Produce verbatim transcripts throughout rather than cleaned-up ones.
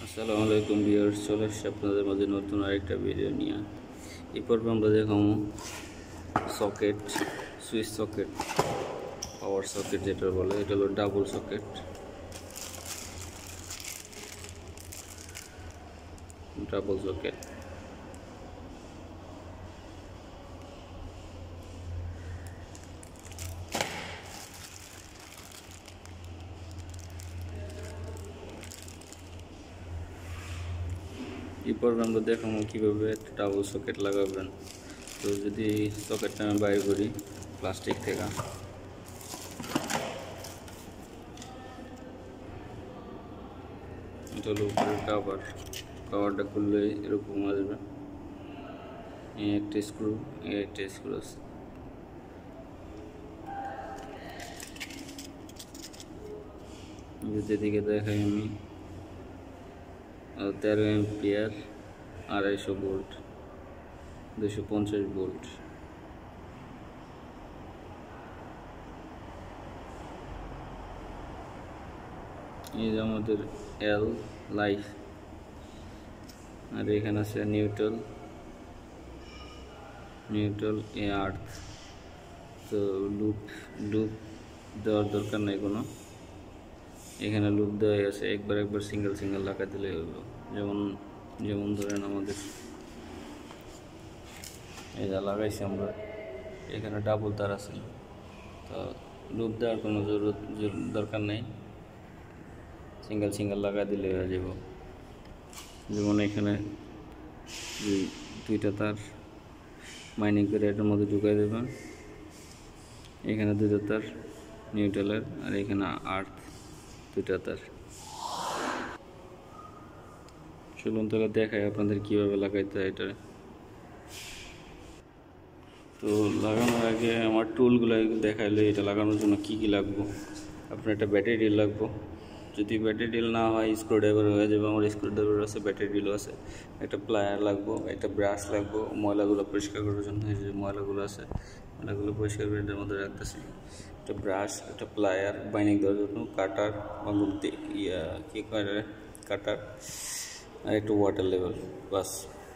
আসসালামু আলাইকুম ভিউয়ার্স, চলে এসেছি আপনাদের মাঝে নতুন আরেকটা ভিডিও নিয়ে। এই পর্বে আমরা দেখাবো socket, switch socket, power socket যেটা বলে, এটা হলো ডাবল সকেট। ডাবল সকেট এই পর্বে আমরা দেখাবো কীভাবে একটা ডাবল সকেট লাগাবেন। তো যদি সকেটটা আমি বাইর করি প্লাস্টিক থেকে, এটা হলো উপরের কাভার। কাভারটা খুললে এরকম আসবে, এই একটা স্ক্রু, এই একটা স্ক্রু আছে। যেদিকে দেখাই আমি তেরো এম্পিয়ার, আড়াইশো ভোল্ট, দুশো পঞ্চাশ ভোল্ট। এই যে আমাদের এল লাইফ, আর এখানে আছে নিউট্রাল, নিউট্রাল এ আর্থ। তো লুপ লুপ দেওয়ার দরকার নেই কোনো, এখানে লুপ দেওয়া আছে, একবার একবার সিঙ্গেল সিঙ্গেল লাগা দিলে হলো। যেমন যেমন ধরেন আমাদের এই যা লাগাইছি আমরা, এখানে ডাবল তার আছে, তো লুপ দেওয়ার কোনো জরুরত দরকার নেই, সিঙ্গেল সিঙ্গেল লাগা দিলে হয়ে যাব। যেমন এখানে দুইটা তার মাইনিং করে এটার মধ্যে ঢুকাই দেবেন, এখানে দুইটা তার নিউট্রালের, আর এখানে আর্থ দুইটা তার। চলুন তাহলে দেখাই আপনাদের কীভাবে লাগাইতে হয় এটা। তো লাগানোর আগে আমার টুলগুলো দেখাইলে এটা লাগানোর জন্য কী কী লাগবো। আপনার একটা ব্যাটারি ডিল লাগবো, যদি ব্যাটারি ডিল না হয় স্ক্রু ড্রাইভার হয়ে যাবে। আমার স্ক্রু ড্রাইভার আছে, ব্যাটারি ডিলও আছে। একটা প্লায়ার লাগবো, একটা ব্রাশ লাগবো ময়লাগুলো পরিষ্কার করার জন্য। এই যে ময়লাগুলো আছে, ময়লাগুলো পরিষ্কার করে এটার মধ্যে রাখতেছি। একটা ব্রাশ, একটা প্লায়ার বাইনিং দেওয়ার জন্য, কাটার বা ইয়া কী করে কাটার, আর একটু ওয়াটার লেভেল, বাস।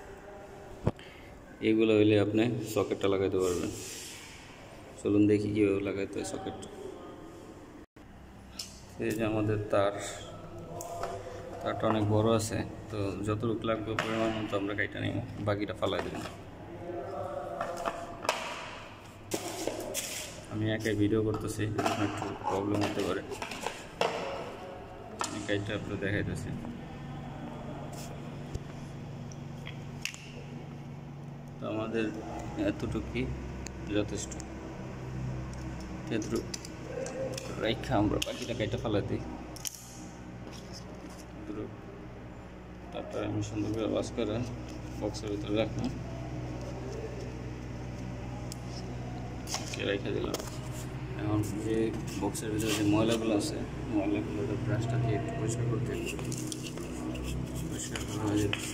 এইগুলো হইলে আপনি সকেটটা লাগাইতে পারবেন। চলুন দেখি কীভাবে লাগাইতে হয় সকেটটা। এই যে আমাদের তার, তারটা অনেক বড় আছে, তো যতটুকু লাগবে পরিমাণ মতো আমরা কাইটা নিব, বাকিটা ফালাই দেব। আমি একাই ভিডিও করতেছি, একটু প্রবলেম হতে পারে, আমি কাইটা আপনার দেখাইতেছি। তো আমাদের এতটুকুই যথেষ্ট, এতটুকু রাইখা আমরা বাকিটা কাইটা ফালাই দিই। তারপরে আমি সুন্দর করে ওয়াশ করে বক্সের ভিতরে রাখলাম, রেখে দিলাম। এখন যে বক্সের ভিতরে যে ময়লাগুলো আছে, ময়লাগুলো ব্রাশটা দিয়ে একটু পরিষ্কার করতে, পরিষ্কার করা হয়ে যাবে।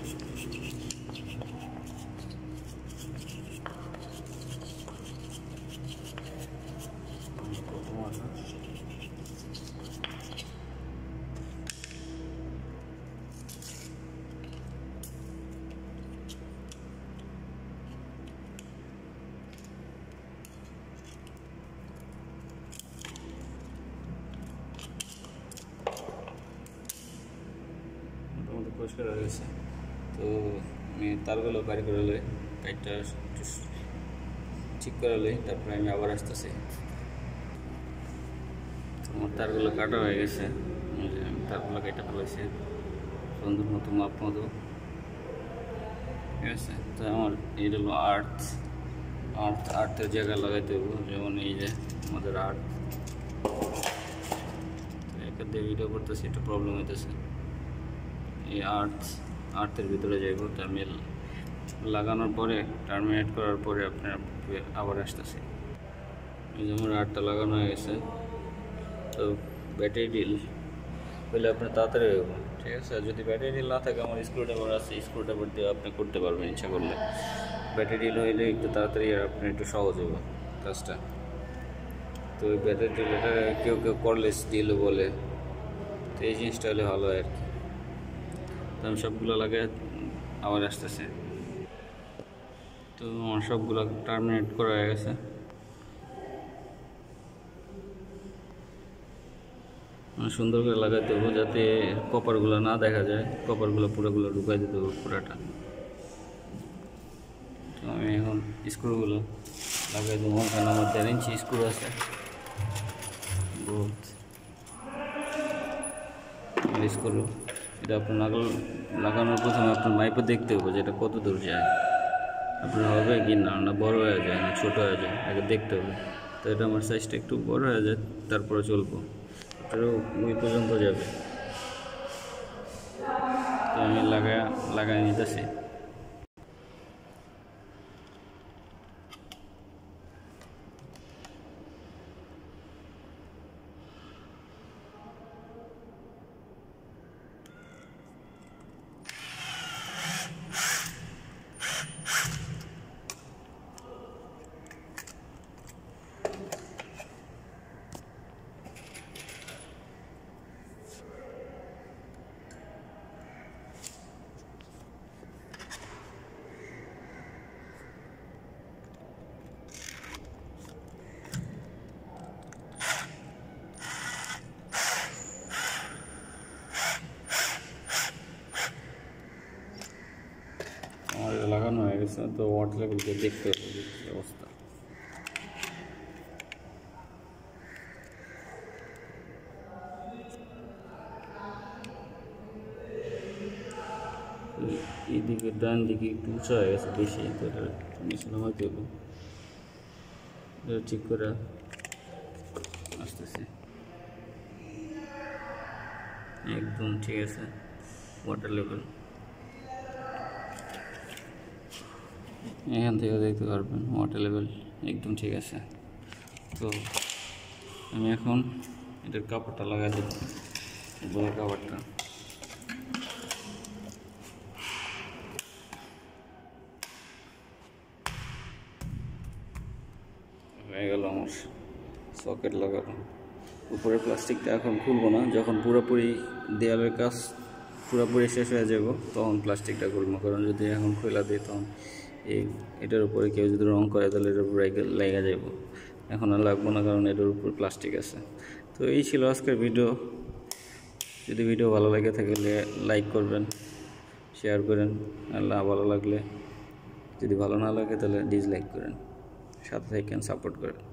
পরিষ্কার হয়ে গেছে। তো আমি তারগুলো বাইরে করে লই, কাইটটা ঠিক করে লই, তারপরে আমি আবার আসতেছি। আমার তারগুলো কাটা হয়ে গেছে, আমি তারগুলো কাইটা ফেলাইছি সুন্দর মতো, মাপ মতো, ঠিক আছে। তো আমার এইটা হলো আর্থ, আর্থ আর্থের জায়গায় লাগাইতে হবে। যেমন এই যে আমাদের আর্থ, এখান দিয়ে ভিডিও করতেছি, একটু প্রবলেম হইতেছে। এই আর্থ আর্থের ভিতরে যাইব, টার্মিনাল লাগানোর পরে, টার্মিনেট করার পরে আপনার আবার আসতেছে। এই যে আমার আর্থটা লাগানো হয়ে গেছে। তো ব্যাটারি ডিল হইলে আপনার তাড়াতাড়ি হইব, ঠিক আছে। আর যদি ব্যাটারি ডিল না থাকে, আমার স্ক্রু ড্রাইভার আছে, স্ক্রু ড্রাইভার দিয়ে আপনি করতে পারবেন ইচ্ছা করলে। ব্যাটারি ডিল হইলে একটু তাড়াতাড়ি আর আপনি একটু সহজ হইব কাজটা। তো ওই ব্যাটারি ডিল এটা কেউ কেউ করলেস ডিলও বলে, তো এই জিনিসটা হলে ভালো হয় আর কি। তো আমি সবগুলো লাগাই আবার আসতেছে। তো আমার সবগুলো টার্মিনেট করা হয়ে গেছে। সুন্দর করে লাগাইতে হবে যাতে কপারগুলো না দেখা যায়, কপারগুলো পুরোগুলো ঢুকাই দিতে হবে পুরাটা। তো আমি এখন স্ক্রুগুলো লাগাই দেবো। ওখানে আমার দেড় ইঞ্চি স্ক্রু আছে বহুত স্ক্রু। এটা আপনার লাগানোর প্রথমে আপনার মাইপে দেখতে হবে যে এটা কত দূর যায়, আপনার হবে কি না, না বড় হয়ে যায় না ছোট হয়ে যায়, আগে দেখতে হবে। তো এটা আমার সাইজটা একটু বড় হয়ে যায়, তারপরে চলবো, এটারও ওই পর্যন্ত যাবে। তো আমি লাগাই লাগাই নিতেছি। আমার লাগানো হয়ে গেছে। তো ওয়াটার লেভেলকে দেখতে হবে কি অবস্থা। এইদিকে ডান দিকে একটু উঁচা হয়ে গেছে বেশি, তো এটা নিচে নামাইতে হবে। এটা ঠিক করে আসতেছে, একদম ঠিক আছে ওয়াটার লেভেল। এখান থেকে দেখতে পারবেন ওয়াটার লেভেল একদম ঠিক আছে। তো আমি এখন এটার কাপড়টা লাগাই দেব, বড় কাপড়টা। হয়ে গেল আমার সকেট লাগানো। উপরে প্লাস্টিকটা এখন খুলবো না, যখন পুরোপুরি দেয়ালের কাজ পুরোপুরি শেষ হয়ে যাব তখন প্লাস্টিকটা খুলবো। কারণ যদি এখন খোলা দিই তখন এই এটার উপরে কেউ যদি রং করে তাহলে এটার উপরে লেগে যাব। এখন আর লাগবো না, কারণ এটার উপর প্লাস্টিক আছে। তো এই ছিল আজকের ভিডিও। যদি ভিডিও ভালো লাগে থাকলে লাইক করবেন, শেয়ার করেন, আর না ভালো লাগলে, যদি ভালো না লাগে তাহলে ডিসলাইক করেন, সাথে থাকেন, সাপোর্ট করেন।